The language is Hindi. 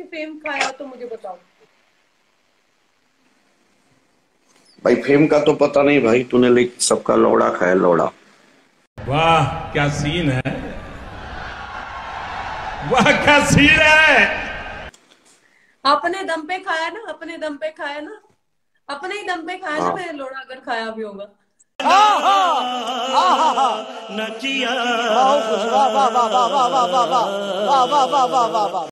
फेम खाया हो तो मुझे बताओ। भाई फेम का तो पता नहीं भाई, तूने लेकिन सबका लौड़ा खाया, लौड़ा। वाह क्या सीन है, वाह क्या सीन है। अपने दम पे खाया ना, अपने दम पे खाया ना, अपने ही दम पे खाया ना हाँ। मैंने लोड़ा, अगर खाया भी होगा। न किया। वाह वाह वाह वाह वाह वाह वाह वाह वाह वाह वाह वाह वाह।